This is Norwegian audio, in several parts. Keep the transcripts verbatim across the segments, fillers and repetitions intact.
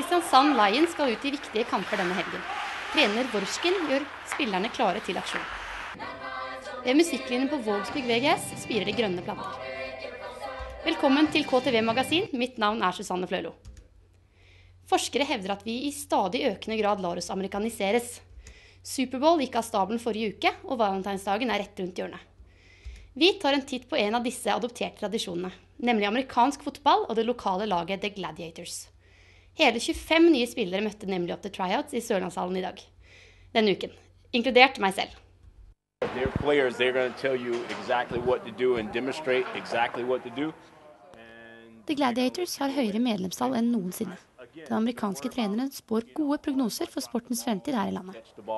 Kristiansand Lions skal ut i viktige kamper denne helgen. Trener Vorskin gjør spillerne klare til aksjon. Ved musikklinjen på Vågsbygg V G S spirer de grønne planter. Velkommen til K T V Magasin, mitt navn er Susanne Flølo. Forskere hevder at vi i stadig økende grad lar oss amerikaniseres. Superbowl gikk av stabelen forrige uke, og valentinsdagen er rett rundt hjørnet. Vi tar en titt på en av disse adopterte tradisjonene, nemlig amerikansk fotball og det lokale laget The Gladiators. Hele tjuefem nye spillere møtte nemlig opp til tryouts i Sørlandshallen i dag. Denne uken, inkludert meg selv. They're players, they're going to tell you exactly what to do and demonstrate exactly what to do. The Gladiators har høyere medlemstall enn noensinne. Den amerikanske treneren spår gode prognoser for sportens fremtid her i landet.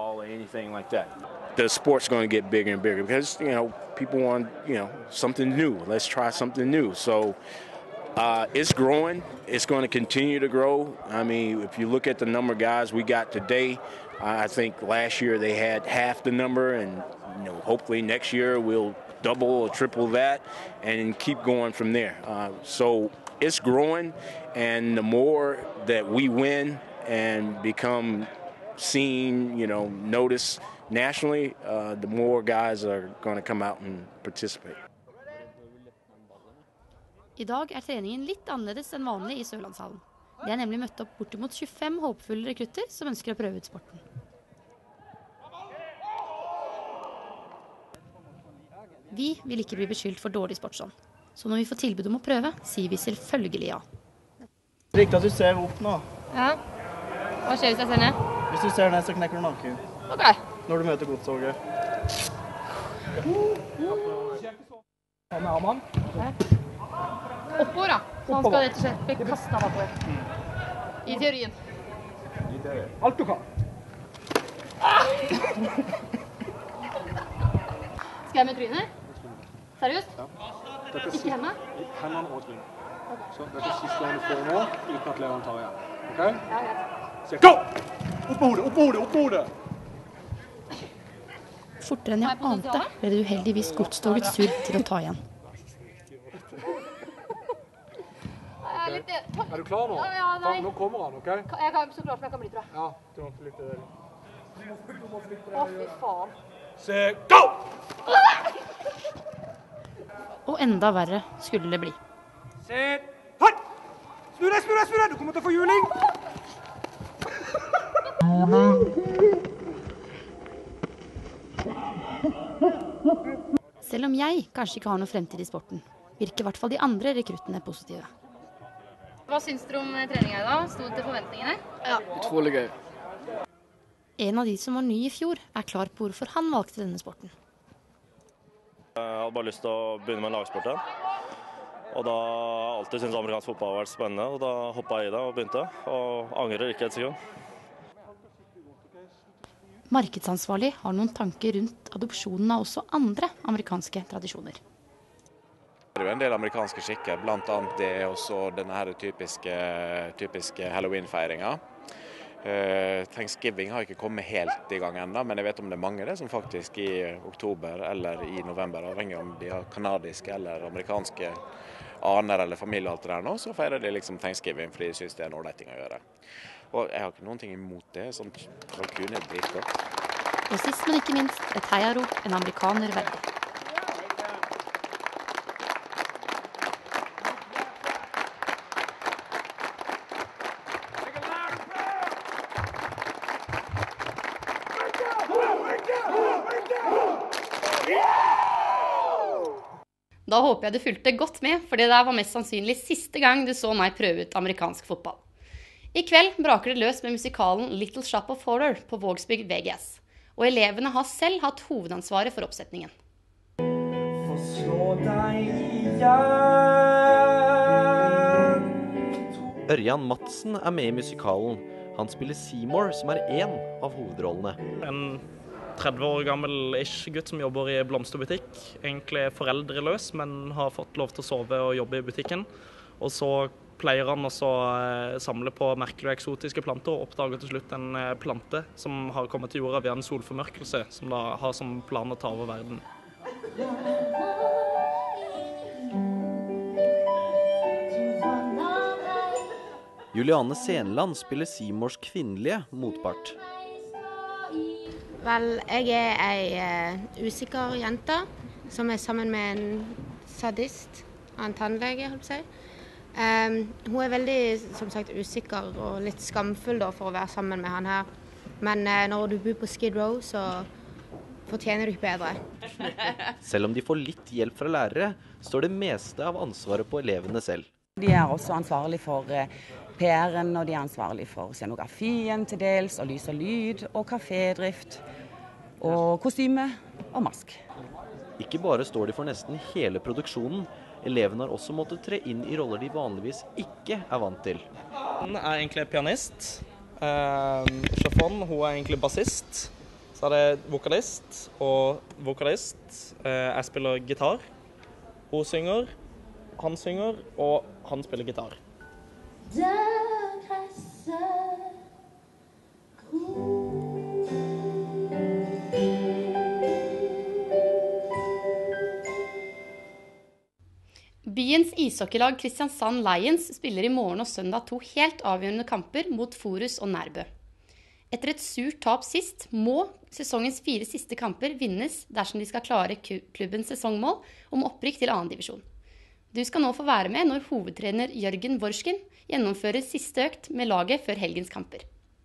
The sport's going to get bigger and bigger because, you know, people want, you know, something new. Let's try something new. So uh, it's growing. It's going to continue to grow. I mean, if you look at the number of guys we got today, I think last year they had half the number, and you know, hopefully next year we'll double or triple that and keep going from there. Uh, so it's growing, and the more that we win and become seen, you know, noticed nationally, uh, the more guys are going to come out and participate. I dag er treningen litt annerledes enn vanlig i Sørlandshallen. De er nemlig møtt opp bortimot tjuefem håpefulle rekrutter som ønsker å prøve ut sporten. Vi vil ikke bli beskyldt for dårlig sportsånd. Så når vi får tilbud om å prøve, sier vi selvfølgelig ja. Det er viktig at du ser opp nå. Ja. Hva skjer hvis jeg ser ned? Hvis du ser ned, så knekker du naken. Ok. Når du møter godstoget. Ta med armen. Oppover da. Så han skal rett og slett bli kastet oppover. I teorien. I teorien. Alt du kan. Skal jeg med trynet? Seriøst? Ja. Ikke hendene? Hendene og trynet. Okay. Så dette er siste gang du får nå, uten at lederen tar igjen. Ok? Ja, ja. Så, gå! Opp på hodet, opp på hodet, opp på hodet! Fortere enn jeg ante ble det uheldigvis godstogets tur til å ta igjen. Okay. Er du klar nå? Ja, ja, nei. Nå kommer han, ok? Jeg kan så klart som jeg kan bli, tror jeg. Ja, du må flytte deg. Å, fy faen. Se, gå! Og enda verre skulle det bli. Se, hei! Snu deg, snu deg, snu deg! Du kommer til å få juling! Selv om jeg kanskje ikke har noe fremtid i sporten, virker i hvert fall de andre rekruttene positive. Hva syns dere om treninga i dag? Stod det til forventningene? Ja, utrolig gøy. En av de som var ny i fjor er klar på hvorfor han valgte denne sporten. Jeg hadde bare lyst til å begynne med en lagsport igjen. Og da har jeg alltid syntes amerikansk fotball har vært spennende, og da hoppet jeg i det og begynte. Og angrer ikke et sekund. Markedsansvarlig har noen tanker rundt adopsjonen av også andre amerikanske tradisjoner. Det er jo en del amerikanske skikker, blant annet det er også denne her typiske, typiske Halloween-feiringen. Uh, Thanksgiving har ikke kommet helt i gang enda, men jeg vet om det er mange det som faktisk i oktober eller i november, avhengig om de har kanadiske eller amerikanske aner eller familie og alt det der nå, så feirer de liksom Thanksgiving fordi de synes det er noe ting å gjøre. Og jeg har ikke noen ting imot det, sånn kalkun er dritgodt. Og sist, men ikke minst, et heiarop en amerikaner verdig. Da håper jeg du fulgte godt med, for det der var mest sannsynlig siste gang du så meg prøve ut amerikansk fotball. I kveld braker det løs med musikalen Little Shop of Horror på Vågsbygg V G S, og elevene har selv hatt hovedansvaret for oppsetningen. Ørjan Madsen er med i musikalen. Han spiller Seymour, som er en av hovedrollene. En tretti år gammel-ish gutt som jobber i blomsterbutikk. Egentlig foreldreløs, men har fått lov til å sove og jobbe i butikken. Og så pleier han også å samle på merkelige og eksotiske planter, og oppdager til slutt en plante som har kommet til jorda via en solformørkelse, som da har som plan å ta over verden. Juliane Senland spiller Seymours kvinnelige motpart. Vel, jeg er ei uh, usikker jente som er sammen med en sadist, en tannlege, holdt på å si. Um, hun er veldig, som sagt, usikker og litt skamfull da, for å være sammen med han her. Men uh, når du bor på Skid Row, så fortjener du ikke bedre. Selv om de får litt hjelp fra lærere, står det meste av ansvaret på elevene selv. De er også ansvarlig for uh, P R-en, og de er ansvarlig for scenografien til dels, og lys og lyd, og kafédrift, og kostyme og mask. Ikke bare står de for nesten hele produksjonen, elevene har også måttet tre inn i roller de vanligvis ikke er vant til. Hun er egentlig pianist, eh, Chafon, hun er egentlig bassist, så er det vokalist og vokalist. Eh, jeg spiller gitar, hun synger, han synger, og han spiller gitar. Byens ishockeylag Kristiansand Lions spiller i morgen og søndag to helt avgjørende kamper mot Forus og Nærbø. Etter et surt tap sist må sesongens fire siste kamper vinnes dersom de skal klare klubbens sesongmål om opprykk til annen divisjon. Du skal nå få være med når hovedtrener Jørgen Vorskin gjennomfører siste økt med laget før helgens kamper.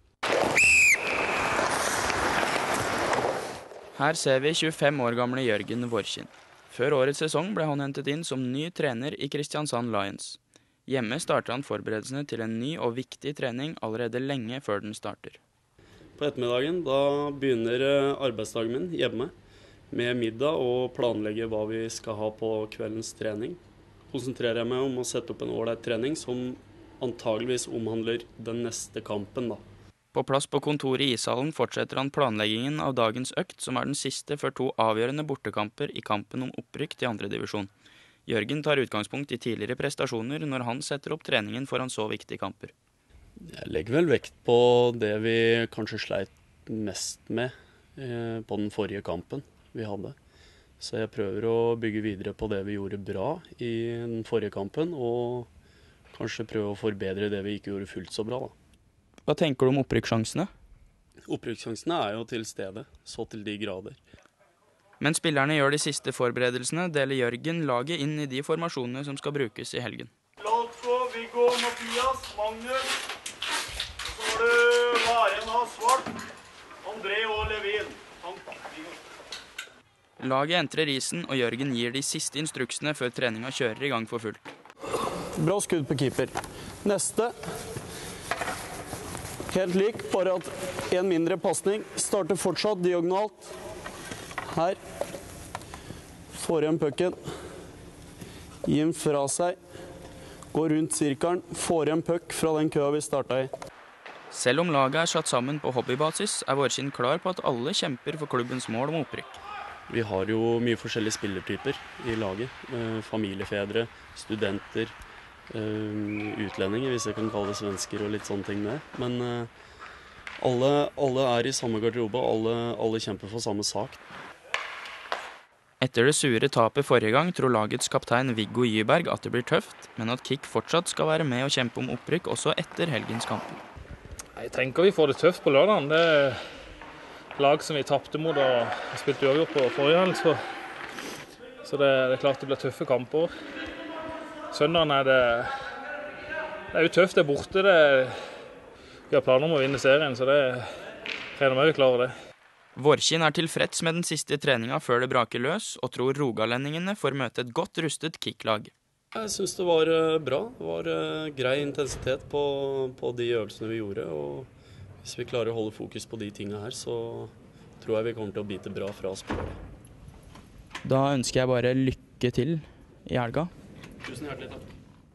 Her ser vi tjuefem år gamle Jørgen Vorskin. Før årets sesong ble han hentet inn som ny trener i Kristiansand Lions. Hjemme starter han forberedelsene til en ny og viktig trening allerede lenge før den starter. På ettermiddagen da begynner arbeidsdagen min hjemme med middag og planlegge hva vi skal ha på kveldens trening. Konsentrerer jeg meg om å sette opp en ålreit trening som antageligvis omhandler den neste kampen da. På plass på kontoret i ishallen fortsetter han planleggingen av dagens økt, som er den siste før to avgjørende bortekamper i kampen om opprykk til andre divisjon. Jørgen tar utgangspunkt i tidligere prestasjoner når han setter opp treningen foran så viktige kamper. Jeg legger vel vekt på det vi kanskje sleit mest med eh, på den forrige kampen vi hadde. Så jeg prøver å bygge videre på det vi gjorde bra i den forrige kampen, og kanskje prøve å forbedre det vi ikke gjorde fullt så bra da. Hva tenker du om opprykkssjansene? Opprykkssjansene er jo til stede, så til de grader. Mens spillerne gjør de siste forberedelsene, deler Jørgen laget inn i de formasjonene som skal brukes i helgen. Latko, Viggo, Mathias, Magnus. Så har du Varen av Svart, André og Levin. Laget entrer isen, og Jørgen gir de siste instruksene før treninga kjører i gang for fullt. Bra skudd på keeper. Neste. Helt lik, bare at en mindre passning. Starter fortsatt diagonalt. Her. Får igjen pucken. Gi den fra seg. Går rundt sirkelen. Får igjen puck fra den køa vi startet i. Selv om laget er satt sammen på hobbybasis, er Vorskin klar på at alle kjemper for klubbens mål om opprykk. Vi har jo mye forskjellige spillertyper i laget. Familiefedre, studenter, utlendinger, hvis jeg kan kalle det svensker og litt sånne ting med. Men alle, alle er i samme garderobe, alle, alle kjemper for samme sak. Etter det sure tapet forrige gang tror lagets kaptein Viggo Jyberg at det blir tøft, men at Kik fortsatt skal være med og kjempe om opprykk også etter helgens kamper. Jeg tenker vi får det tøft på lørdagen. Det er lag som vi tappte mot og spilte uavgjort på forrige helg, så, så det, det er klart det blir tøffe kamper. Søndagen er det, det er jo tøft, det er borte. Det, vi har planer om å vinne serien, så det regner med vi klarer det. Vorskin er tilfreds med den siste treninga før det braker løs, og tror rogalendingene får møte et godt rustet Kik-lag. Jeg synes det var bra. Det var grei intensitet på, på de øvelsene vi gjorde, og hvis vi klarer å holde fokus på de tingene her, så tror jeg vi kommer til å bite bra fra oss på det. Da ønsker jeg bare lykke til i helga. Tusen hjertelig takk.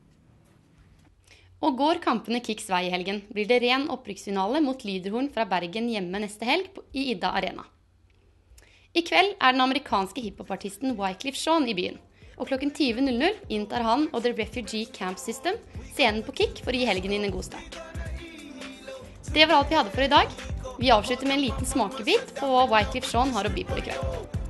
Og går kampene Kiks vei i helgen, blir det ren opprykksfinale mot Lyderhorn fra Bergen hjemme neste helg i Idda Arena. I kveld er den amerikanske hiphopartisten Wyclef Jean i byen, og klokken tyve null null inntar han og The Refugee Camp System scenen på Kik for å gi helgen inn en god start. Det var alt vi hadde for i dag. Vi avslutter med en liten smakebit på hva Wyclef Jean har å by på i kveld.